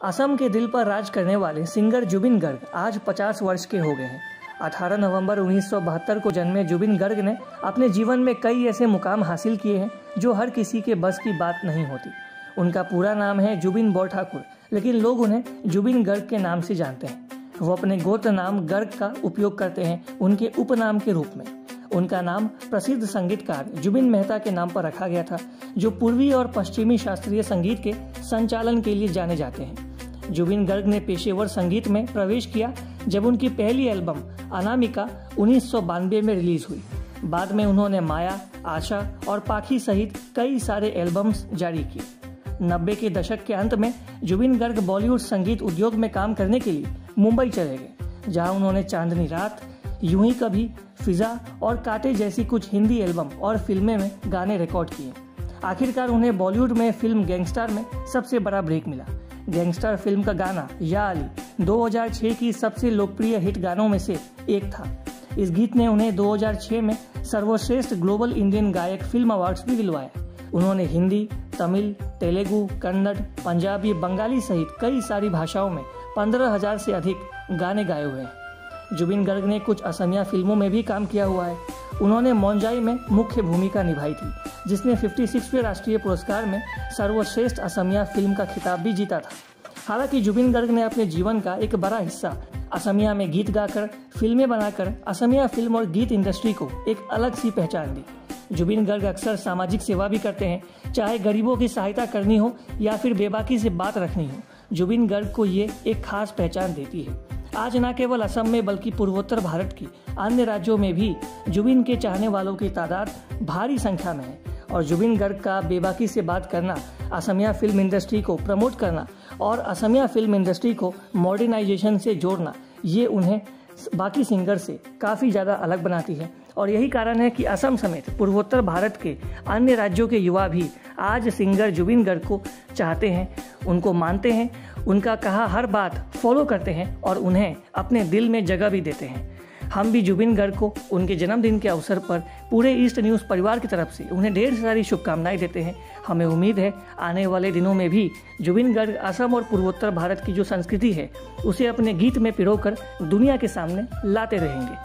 असम के दिल पर राज करने वाले सिंगर जुबिन गर्ग आज 50 वर्ष के हो गए हैं। 18 नवंबर 1972 को जन्मे जुबिन गर्ग ने अपने जीवन में कई ऐसे मुकाम हासिल किए हैं जो हर किसी के बस की बात नहीं होती। उनका पूरा नाम है जुबिन बोरठाकुर, लेकिन लोग उन्हें जुबिन गर्ग के नाम से जानते हैं। वो अपने गोत्र नाम गर्ग का उपयोग करते हैं उनके उपनाम के रूप में। उनका नाम प्रसिद्ध संगीतकार जुबिन मेहता के नाम पर रखा गया था, जो पूर्वी और पश्चिमी शास्त्रीय संगीत के संचालन के लिए जाने जाते हैं। जुबिन गर्ग ने पेशेवर संगीत में प्रवेश किया जब उनकी पहली एल्बम अनामिका 1992 में रिलीज हुई। बाद में उन्होंने माया, आशा और पाखी सहित कई सारे एल्बम्स जारी किए। 90 के दशक के अंत में जुबिन गर्ग बॉलीवुड संगीत उद्योग में काम करने के लिए मुंबई चले गए, जहां उन्होंने चांदनी रात, यूं ही कभी, फिजा और कांटे जैसी कुछ हिंदी एल्बम और फिल्में में गाने रिकॉर्ड किए। आखिरकार उन्हें बॉलीवुड में फिल्म गैंगस्टर में सबसे बड़ा ब्रेक मिला। गैंगस्टर फिल्म का गाना या अली 2006 की सबसे लोकप्रिय हिट गानों में से एक था। इस गीत ने उन्हें 2006 में सर्वश्रेष्ठ ग्लोबल इंडियन गायक फिल्म अवार्ड्स भी दिलवाया। उन्होंने हिंदी, तमिल, तेलुगु, कन्नड़, पंजाबी, बंगाली सहित कई सारी भाषाओं में 15,000 से अधिक गाने गाए हुए हैं। जुबिन गर्ग ने कुछ असमिया फिल्मों में भी काम किया हुआ है। उन्होंने मौंजाई में मुख्य भूमिका निभाई थी, जिसने 56वें राष्ट्रीय पुरस्कार में सर्वश्रेष्ठ असमिया फिल्म का खिताब भी जीता था। हालांकि जुबिन गर्ग ने अपने जीवन का एक बड़ा हिस्सा असमिया में गीत गाकर, फिल्में बनाकर असमिया फिल्म और गीत इंडस्ट्री को एक अलग सी पहचान दी। जुबिन गर्ग अक्सर सामाजिक सेवा भी करते हैं, चाहे गरीबों की सहायता करनी हो या फिर बेबाकी से बात रखनी हो। जुबिन गर्ग को ये एक खास पहचान देती है। आज न केवल असम में बल्कि पूर्वोत्तर भारत की अन्य राज्यों में भी जुबिन के चाहने वालों की तादाद भारी संख्या में है। और जुबिन गर्ग का बेबाकी से बात करना, असमिया फिल्म इंडस्ट्री को प्रमोट करना और असमिया फिल्म इंडस्ट्री को मॉडर्नाइजेशन से जोड़ना, ये उन्हें बाकी सिंगर से काफ़ी ज़्यादा अलग बनाती है। और यही कारण है कि असम समेत पूर्वोत्तर भारत के अन्य राज्यों के युवा भी आज सिंगर जुबिन गर्ग को चाहते हैं, उनको मानते हैं, उनका कहा हर बात फॉलो करते हैं और उन्हें अपने दिल में जगह भी देते हैं। हम भी जुबिन गर्ग को उनके जन्मदिन के अवसर पर पूरे ईस्ट न्यूज़ परिवार की तरफ से उन्हें ढेर सारी शुभकामनाएं देते हैं। हमें उम्मीद है आने वाले दिनों में भी जुबिन गर्ग असम और पूर्वोत्तर भारत की जो संस्कृति है उसे अपने गीत में पिरोकर दुनिया के सामने लाते रहेंगे।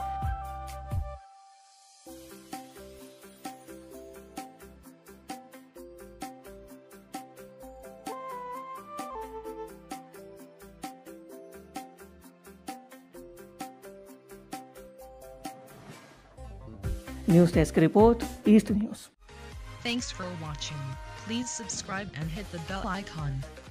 News Desk Report, East News. Thanks for watching. Please subscribe and hit the bell icon.